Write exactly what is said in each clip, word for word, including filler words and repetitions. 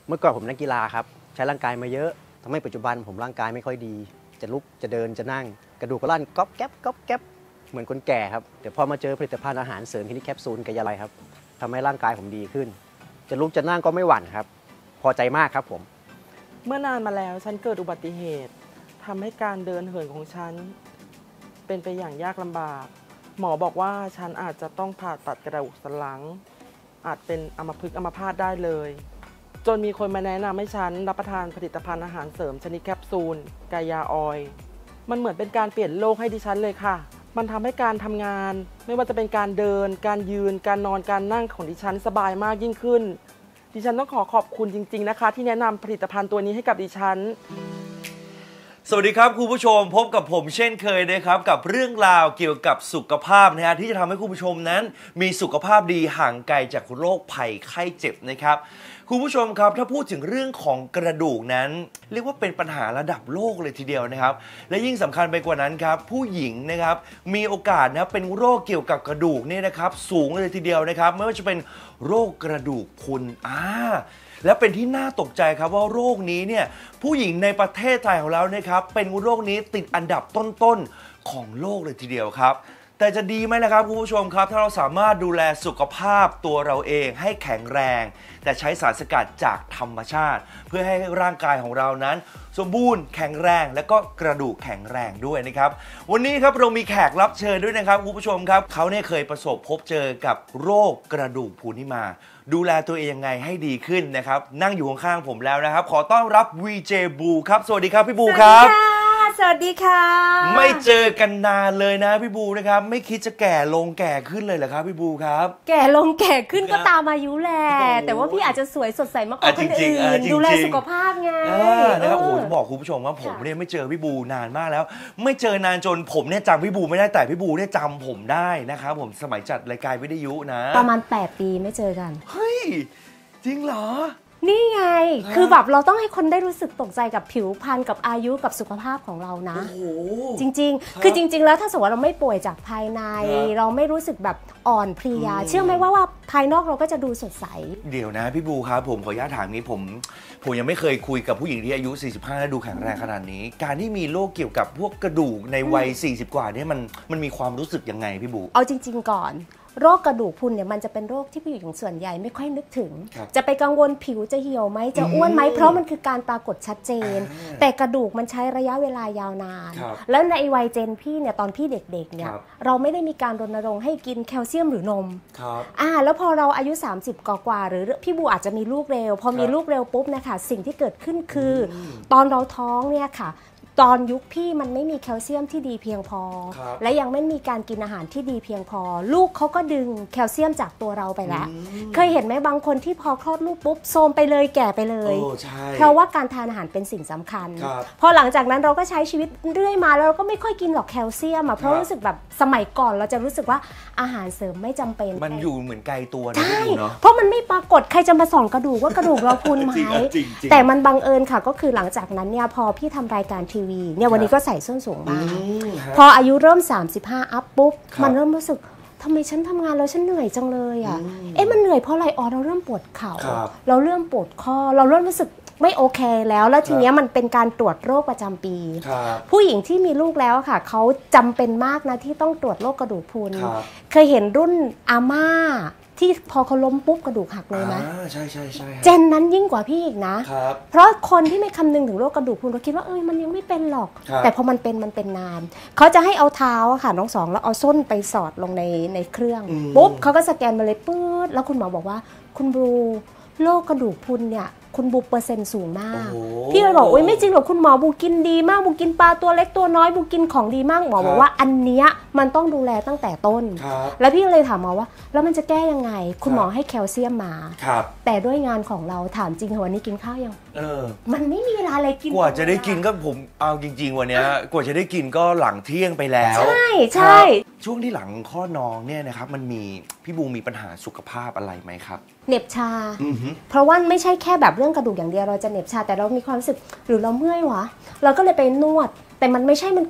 เมื่อก่อนผมนักกีฬาครับใช้ร่างกายมาเยอะทำให้ปัจจุบันผมร่างกายไม่ค่อยดีจะลุกจะเดินจะนั่งกระดูกกระลั่นก๊อบแก๊บก๊อบแก๊บเหมือนคนแก่ครับแต่พอมาเจอผลิตภัณฑ์อาหารเสริมที่นี่แคปซูลกับยาไรครับทำให้ร่างกายผมดีขึ้นจะลุกจะนั่งก็ไม่หวั่นครับพอใจมากครับผมเมื่อนานมาแล้วฉันเกิดอุบัติเหตุทำให้การเดินเหินของฉันเป็นไปอย่างยากลำบากหมอบอกว่าฉันอาจจะต้องผ่าตัดกระดูกสันหลังอาจเป็นอัมพฤกษ์อัมพาตได้เลยจนมีคนมาแนะนำให้ฉันรับประทานผลิตภัณฑ์อาหารเสริมชนิดแคปซูลกายาออยล์มันเหมือนเป็นการเปลี่ยนโลกให้ดิฉันเลยค่ะมันทำให้การทำงานไม่ว่าจะเป็นการเดินการยืนการนอนการนั่งของดิฉันสบายมากยิ่งขึ้นดิฉันต้องขอขอบคุณจริงๆนะคะที่แนะนำผลิตภัณฑ์ตัวนี้ให้กับดิฉันสวัสดีครับคุณผู้ชมพบกับผมเช่นเคยนะครับกับเรื่องราวเกี่ยวกับสุขภาพนะฮะที่จะทำให้คุณผู้ชมนั้นมีสุขภาพดีห่างไกลจากโรคภัยไข้เจ็บนะครับคุณผู้ชมครับถ้าพูดถึงเรื่องของกระดูกนั้นเรียกว่าเป็นปัญหาระดับโลกเลยทีเดียวนะครับและยิ่งสำคัญไปกว่านั้นครับผู้หญิงนะครับมีโอกาสนะเป็นโรคเกี่ยวกับกระดูกเนี่ยนะครับสูงเลยทีเดียวนะครับไม่ว่าจะเป็นโรคกระดูกพรุนอ่าและเป็นที่น่าตกใจครับว่าโรคนี้เนี่ยผู้หญิงในประเทศไทยของเราเนี่ยครับเป็นโรคนี้ติดอันดับต้นๆของโลกเลยทีเดียวครับแต่จะดีไหมนะครับคุณผู้ชมครับถ้าเราสามารถดูแลสุขภาพตัวเราเองให้แข็งแรงแต่ใช้สารสกัดจากธรรมชาติเพื่อให้ร่างกายของเรานั้นสมบูรณ์แข็งแรงและก็กระดูกแข็งแรงด้วยนะครับวันนี้ครับเรามีแขกรับเชิญด้วยนะครับคุณผู้ชมครับเขาเนี่ยเคยประสบพบเจอกับโรคกระดูกพรุนนี่มาดูแลตัวเองยังไงให้ดีขึ้นนะครับนั่งอยู่ข้างๆผมแล้วนะครับขอต้อนรับ วี เจ บูครับสวัสดีครับพี่บูครับสวัสดีค่ะไม่เจอกันนานเลยนะพี่บูนะครับไม่คิดจะแก่ลงแก่ขึ้นเลยเหรอครับพี่บูครับแก่ลงแก่ขึ้นก็ตามอายุแหละแต่ว่าพี่อาจจะสวยสดใสมากกว่าคนอื่นดูแลสุขภาพไงนะครับโอ้โหบอกคุณผู้ชมว่าผมเนี่ยไม่เจอพี่บูนานมากแล้วไม่เจอนานจนผมเนี่ยจำพี่บูไม่ได้แต่พี่บูเนี่ยจำผมได้นะครับผมสมัยจัดรายการวิทยุนะประมาณแปดปีไม่เจอกันเฮ้ยจริงเหรอนี่ไงคือแบบเราต้องให้คนได้รู้สึกตกใจกับผิวพรรณกับอายุกับสุขภาพของเรานะจริงๆคือจริงๆแล้วถ้าสมมติว่าเราไม่ป่วยจากภายในเราไม่รู้สึกแบบอ่อนเพลียเชื่อไหมว่าว่าภายนอกเราก็จะดูสดใสเดี๋ยวนะพี่บูครับผมขออนุญาตถามนี้ผมผมยังไม่เคยคุยกับผู้หญิงที่อายุสี่สิบห้าแล้วดูแข็งแรงขนาดนี้การที่มีโรคเกี่ยวกับพวกกระดูกในวัยสี่สิบกว่านี่มันมันมีความรู้สึกยังไงพี่บูเอาจริงๆก่อนโรคกระดูกพรุนเนี่ยมันจะเป็นโรคที่ผู้หญิงส่วนใหญ่ไม่ค่อยนึกถึงจะไปกังวลผิวจะเหี่ยวไหมจะอ้วนไหมเพราะมันคือการปรากฏชัดเจนแต่กระดูกมันใช้ระยะเวลายาวนานแล้วในวัยเจนพี่เนี่ยตอนพี่เด็กๆเนี่ยเราไม่ได้มีการรณรงค์ให้กินแคลเซียมหรือนมอ่าแล้วพอเราอายุสามสิบกว่าๆหรือพี่บูอาจจะมีลูกเร็วพอมีลูกเร็วปุ๊บนะคะสิ่งที่เกิดขึ้นคือตอนเราท้องเนี่ยค่ะตอนยุคพี่มันไม่มีแคลเซียมที่ดีเพียงพอและยังไม่มีการกินอาหารที่ดีเพียงพอลูกเขาก็ดึงแคลเซียมจากตัวเราไปแล้วเคยเห็นไหมบางคนที่พอคลอดลูกปุ๊บโทรมไปเลยแก่ไปเลยเพราะว่าการทานอาหารเป็นสิ่งสำคัญพอหลังจากนั้นเราก็ใช้ชีวิตเรื่อยมาแล้วเราก็ไม่ค่อยกินหรอกแคลเซียมอ่ะเพราะรู้สึกแบบสมัยก่อนเราจะรู้สึกว่าอาหารเสริมไม่จำเป็นมันอยู่เหมือนไกลตัวนะใช่เพราะมันไม่ปรากฏใครจะมาส่องกระดูกว่ากระดูกเราพรุนไหมแต่มันบังเอิญค่ะก็คือหลังจากนั้นเนี่ยพอพี่ทำรายการทีวีเนี่ยวันนี้ก็ใส่ส้นสูงมาพออายุเริ่มสามสิบห้าอัพปุ๊บมันเริ่มรู้สึกทำไมฉันทำงานแล้วฉันเหนื่อยจังเลยอ่ะเอ๊ะมันเหนื่อยเพราะอะไรอ๋อเราเริ่มปวดเข่าเราเริ่มปวดคอเราเริ่มรู้สึกไม่โอเคแล้วแล้วทีนี้มันเป็นการตรวจโรคประจำปีผู้หญิงที่มีลูกแล้วค่ะเขาจำเป็นมากนะที่ต้องตรวจโรคกระดูกพรุนเคยเห็นรุ่นอาม่าที่พอเขาล้มปุ๊บกระดูกหักเลยไหมใช่ใช่ใช่เจนนั้นยิ่งกว่าพี่อีกนะเพราะคนที่ไม่คำนึงถึงโรคกระดูกพรุนเราคิดว่าเอ้ยมันยังไม่เป็นหรอกแต่พอมันเป็นมันเป็นนานเขาจะให้เอาเท้าค่ะน้องสองแล้วเอาส้นไปสอดลงในในเครื่องปุ๊บเขาก็สแกนมาเลยปื๊ดแล้วคุณหมอบอกว่าคุณบลูโรคกระดูกพรุนเนี่ยคุณบูเปอร์เซ็นต์สูงมากพี่เลยบอกโอ้ยไม่จริงหรอกคุณหมอบูกินดีมากบูกินปลาตัวเล็กตัวน้อยบูกินของดีมากหมอบอกว่าอันเนี้ยมันต้องดูแลตั้งแต่ต้นแล้วพี่เลยถามหมอว่าแล้วมันจะแก้ยังไงคุณหมอให้แคลเซียมมาแต่ด้วยงานของเราถามจริงวันนี้กินข้าวยังเออมันไม่มีเวลาอะไรกินกว่าจะได้กินก็ผมเอาจริงๆวันนี้กว่าจะได้กินก็หลังเที่ยงไปแล้วใช่ใช่ช่วงที่หลังข้อน้องเนี่ยนะครับมันมีพี่บูมีปัญหาสุขภาพอะไรไหมครับเหน็บชาเพราะว่าไม่ใช่แค่แบบเรื่องกระดูกอย่างเดียวเราจะเหน็บชาแต่เรามีความรู้สึกหรือเราเมื่อยวะเราก็เลยไปนวดแต่มันไม่ใช่มันเกิด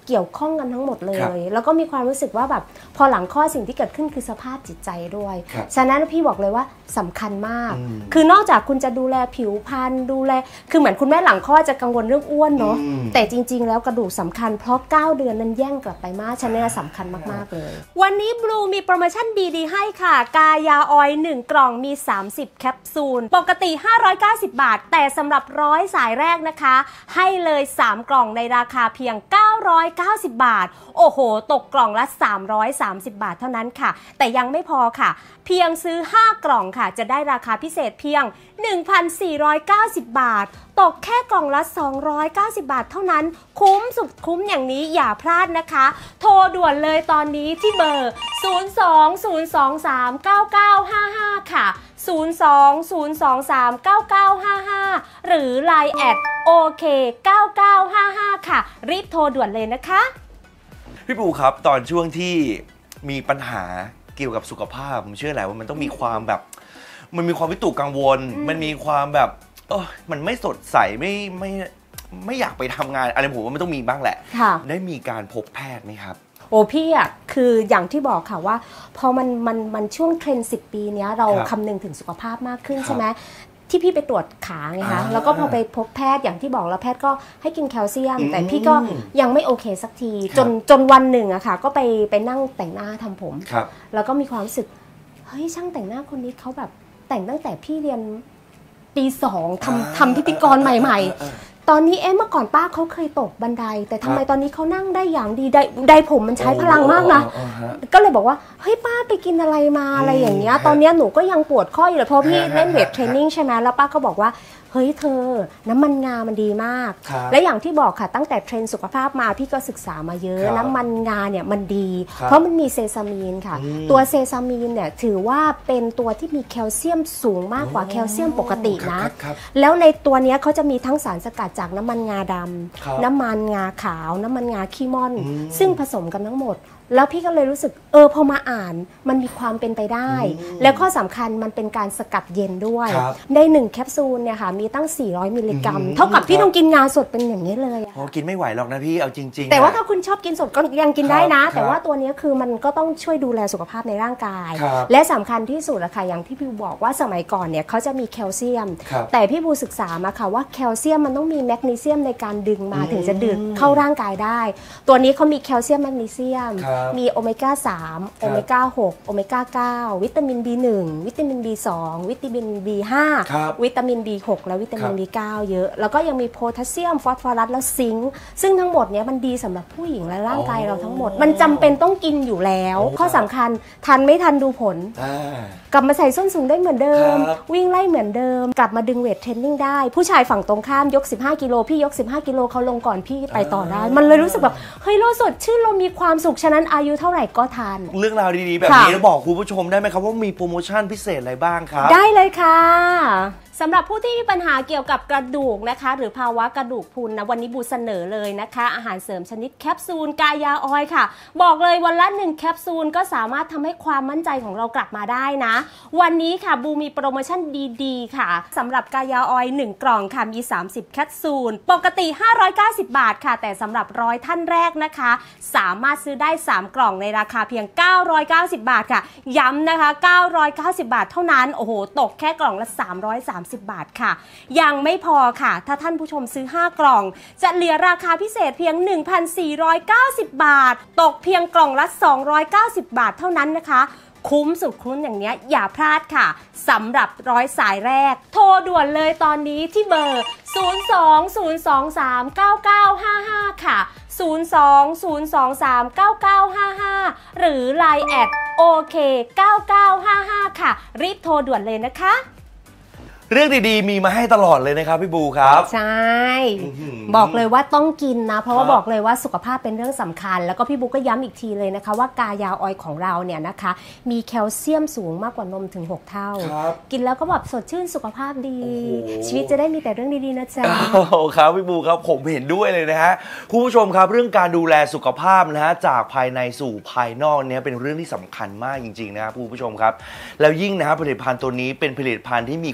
เกี่ยวข้องกันทั้งหมดเลครับย แล้วก็มีความรู้สึกว่าแบบพอหลังคลอดสิ่งที่เกิดขึ้นคือสภาพจิตใจด้วยครับฉะนั้นพี่บอกเลยว่าสำคัญมากอืมคือนอกจากคุณจะดูแลผิวพรรณดูแลคือเหมือนคุณแม่หลังคลอดจะกังวลเรื่องอ้วนเนาะอืมแต่จริงๆแล้วกระดูกสำคัญเพราะเก้าเดือนนั้นแย่งกลับไปมากฉะนั้นสำคัญมากๆเลย วันนี้บลูมีโปรโมชั่นดีๆให้ค่ะกายาออยล์หนึ่งกล่องมีสามสิบแคปซูลปกติห้าร้อยเก้าสิบบาทแต่สำหรับร้อยสายแรกนะคะให้เลยสามกล่องในราคาเพียงเก้าร้อยเก้าสิบบาทโอ้โหตกกล่องละสามร้อยสามสิบบาทเท่านั้นค่ะแต่ยังไม่พอค่ะเพียงซื้อห้ากล่องค่ะจะได้ราคาพิเศษเพียง หนึ่งพันสี่ร้อยเก้าสิบบาทตกแค่กล่องละสองร้อยเก้าสิบบาทเท่านั้นคุ้มสุดคุ้มอย่างนี้อย่าพลาดนะคะโทรด่วนเลยตอนนี้ที่เบอร์ ศูนย์ สอง ศูนย์ สอง สาม เก้า เก้า ห้า ห้า ค่ะ ศูนย์ สอง ศูนย์ สอง สาม เก้า เก้า ห้า ห้า หรือ ไลน์ แอด โอ เค เก้า เก้า ห้า ห้า ค่ะรีบโทรด่วนเลยนะคะพี่ปูครับตอนช่วงที่มีปัญหาเกี่ยวกับสุขภาพผมเชื่อแหละว่ามันต้องมีความแบบมันมีความวิตกกังวล มันมีความแบบเออมันไม่สดใสไม่ไม่ไม่อยากไปทำงานอะไรผมว่ามันต้องมีบ้างแหละค่ะได้มีการพบแพทย์ไหมครับโอ้พี่อ่ะคืออย่างที่บอกค่ะว่าพอมันมันมันช่วงเทรนด์สิบปีเนี้ยเราครับคำนึงถึงสุขภาพมากขึ้นครับใช่ไหมที่พี่ไปตรวจขาไงคะอ่าแล้วก็พอไปพบแพทย์อย่างที่บอกแล้วแพทย์ก็ให้กินแคลเซียมอืมแต่พี่ก็ยังไม่โอเคสักทีครับจนจนวันหนึ่งอะค่ะก็ไปไปนั่งแต่งหน้าทำผมครับแล้วก็มีความรู้สึกเฮ้ยช่างแต่งหน้าคนนี้เขาแบบแต่งตั้งแต่พี่เรียนปีสองทำทำพิธีกรใหม่ ๆ ตอนนี้เอ๊ะเมื่อก่อนป้าเขาเคยตกบันได แต่ทำไมครับตอนนี้เขานั่งได้อย่างดีไดไดผมมันใช้พลังมากนะโอ้โอ้โอ้ฮะก็เลยบอกว่าเฮ้ยป้าไปกินอะไรมาอะไรอย่างเงี้ยฮะตอนเนี้ยหนูก็ยังปวดข้ออยู่เลยเพราะพี่ฮะเล่นเวทฮะเทรนนิ่งใช่ไหมแล้วป้าก็บอกว่าเฮ้ยเธอน้ำมันงามันดีมากครับและอย่างที่บอกค่ะตั้งแต่เทรนด์สุขภาพมาพี่ก็ศึกษามาเยอะครับน้ำมันงาเนี่ยมันดีครับเพราะมันมีเซซามีนค่ะอืมตัวเซซามีนเนี่ยถือว่าเป็นตัวที่มีแคลเซียมสูงมากกว่าแคลเซียมปกตินะครับครับแล้วในตัวเนี้ยเขาจะมีทั้งสารสกัดจากน้ำมันงาดำครับน้ำมันงาขาว น้ำมันงาขี้ม่อนอืมซึ่งผสมกันทั้งหมด แล้วพี่ก็เลยรู้สึกเออพอมาอ่านมันมีความเป็นไปได้อืมแล้วข้อสำคัญมันเป็นการสกัดเย็นด้วยครับในหนึ่งแคปซูลเนี่ยค่ะมีตั้งสี่ร้อยมิลลิกรัมอืมเท่ากับพี่ครับต้องกินงาสดเป็นอย่างนี้เลยอะโอ้กินไม่ไหวหรอกนะพี่เอาจริงๆแต่ว่าอะถ้าคุณชอบกินสดก็ยังกินได้นะครับแต่ว่าตัวเนี้ยคือมันก็ต้องช่วยดูแลสุขภาพในร่างกายครับและสำคัญที่สุดอะค่ะอย่างที่พี่บอกว่าสมัยก่อนเนี่ยเขาจะมีแคลเซียมครับแต่พี่บูศึกษามาค่ะว่าแคลเซียมมันต้องมีแมกนีเซียมในการดึงมาอืมถึงจะดึงเข้าร่างกายได้ ตัวนี้เขามีแคลเซียมแมกนีเซียมครับมีโอเมก้าสามโอเมก้าหกโอเมก้าเก้าวิตามิน บี หนึ่ง วิตามิน บี สอง วิตามิน บี ห้าครับวิตามิน บี หก และวิตามินครับบี เก้า เยอะ แล้วก็ยังมีโพแทสเซียมฟอสฟอรัสและซิงค์ซึ่งทั้งหมดเนี้ยมันดีสำหรับผู้หญิงและร่างกายเราทั้งหมด มันจำเป็นต้องกินอยู่แล้วโอ้ข้อสำคัญทันไม่ทันดูผลอ่ากลับมาใส่ส้นสูงได้เหมือนเดิมครับวิ่งไล่เหมือนเดิม กลับมาดึงเวทเทรนนิ่งได้ ผู้ชายฝั่งตรงข้ามยกสิบห้ากิโลพี่ยกสิบห้ากิโลเขาลงก่อนพี่ไปต่อได้ มันเลยรู้สึกแบบเฮ้ยเราสดชื่นเรามีความสุขฉะนั้นอายุเท่าไหร่ก็ทานเรื่องราวดีๆแบบค่ะนี้แล้วบอกคุณผู้ชมได้ไหมครับว่ามีโปรโมชั่นพิเศษอะไรบ้างครับได้เลยค่ะสำหรับผู้ที่มีปัญหาเกี่ยวกับกระดูกนะคะ หรือภาวะกระดูกพรุนนะวันนี้บูเสนอเลยนะคะ อาหารเสริมชนิดแคปซูลกายาออยล์ค่ะ บอกเลยวันละหนึ่งแคปซูลก็สามารถทำให้ความมั่นใจของเรากลับมาได้นะ วันนี้ค่ะบูมีโปรโมชั่นดีๆค่ะสำหรับกายาออยล์หนึ่งกล่องค่ะมีสามสิบแคปซูลปกติห้าร้อยเก้าสิบบาทค่ะ แต่สำหรับร้อยท่านแรกนะคะ สามารถซื้อได้สามกล่องในราคาเพียงเก้าร้อยเก้าสิบบาทค่ะย้ำนะคะเก้าร้อยเก้าสิบบาทเท่านั้นโอ้โหตกแค่กล่องละสามร้อยสามสิบบาทค่ะยังไม่พอค่ะถ้าท่านผู้ชมซื้อห้ากล่องจะเหลือราคาพิเศษเพียง หนึ่งพันสี่ร้อยเก้าสิบบาทตกเพียงกล่องละสองร้อยเก้าสิบบาทเท่านั้นนะคะคุ้มสุดคุ้มอย่างเนี้ยอย่าพลาดค่ะสำหรับร้อยสายแรกโทรด่วนเลยตอนนี้ที่เบอร์ ศูนย์ สอง ศูนย์ สอง สาม เก้า เก้า ห้า ห้า ค่ะ ศูนย์ สอง ศูนย์ สอง สาม เก้า เก้า ห้า ห้า หรือ ไลน์ แอด โอ เค เก้า เก้า ห้า ห้า ค่ะ รีบโทรด่วนเลยนะคะเรื่องดีๆมีมาให้ตลอดเลยนะครับพี่บูครับใช่อื้อหือบอกเลยว่าต้องกินนะ เพราะว่าครับบอกเลยว่าสุขภาพเป็นเรื่องสำคัญ แล้วก็พี่บุ๊กก็ย้ำอีกทีเลยนะคะว่ากายาออยล์ของเราเนี่ยนะคะมีแคลเซียมสูงมากกว่านมถึงหกเท่าครับกินแล้วก็แบบสดชื่นสุขภาพดีโอ้โหชีวิตจะได้มีแต่เรื่องดีๆนะจ๊ะโอ้โหครับพี่บูครับผมเห็นด้วยเลยนะฮะคุณผู้ชมครับเรื่องการดูแลสุขภาพนะฮะจากภายในสู่ภายนอกเนี่ยเป็นเรื่องที่สำคัญมากจริงๆนะครับคุณผู้ชมครับแล้วยิ่งนะฮะผลิตภัณฑ์ตัวนี้เป็นผลิตภัณฑ์ที่มีคุณภา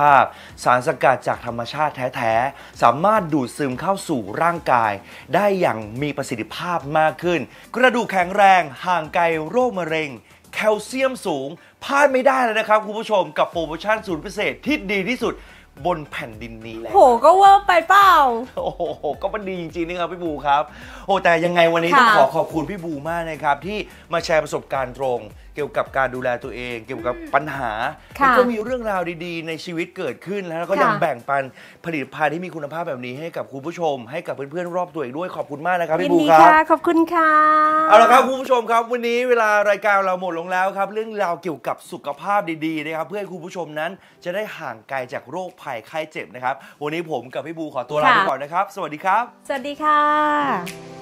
าพสารสกัดจากธรรมชาติแท้ๆสามารถดูดซึมเข้าสู่ร่างกายได้อย่างมีประสิทธิภาพมากขึ้นกระดูกแข็งแรงห่างไกลโรคมะเร็งแคลเซียมสูงพลาดไม่ได้เลยนะครับคุณผู้ชมกับโปรโมชั่นศูนย์พิเศษที่ดีที่สุดบนแผ่นดินนี้แล้วโหก็เวอร์ไปเปล่าโอ้โหก็มันดีจริงๆนะครับพี่บูครับโอ้แต่ยังไงวันนี้ค่ะต้องขอขอบคุณพี่บูมากนะครับที่มาแชร์ประสบการณ์ตรง เกี่ยวกับการดูแลตัวเอง เกี่ยวกับปัญหาค่ะแล้วก็มีเรื่องราวดีๆ ในชีวิตเกิดขึ้นแล้วก็ยังค่ะแบ่งปันผลิตภัณฑ์ที่มีคุณภาพแบบนี้ให้กับคุณผู้ชม ให้กับเพื่อนๆรอบตัวอีกด้วยขอบคุณมากนะครับยิพี่นบูดีครับค่ะขอบคุณค่ะเอาละครับคุณผู้ชมครับวันนี้เวลารายการเราหมดลงแล้วครับเรื่องราวเกี่ยวกับสุขภาพดีๆนะครับเพื่อให้คุณผู้ชมนั้นจะได้ห่างไกลจากโรคภัยไข้เจ็บนะครับวันนี้ผมกับพี่บูขอตัวลาไปก่อนนะครับสวัสดีครับสวัสดีค่ะ